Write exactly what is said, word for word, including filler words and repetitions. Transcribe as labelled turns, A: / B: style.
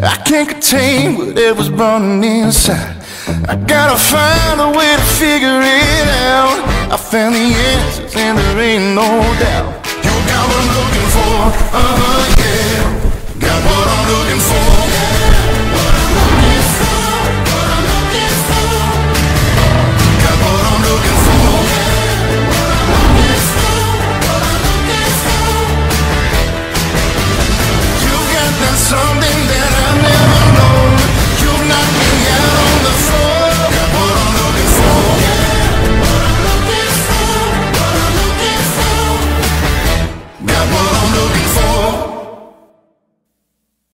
A: I can't contain whatever's burning inside. I gotta find a way to figure it out. I found the answers and there ain't no doubt. You got what I'm looking for, uh-huh, yeah. Got what I'm looking for.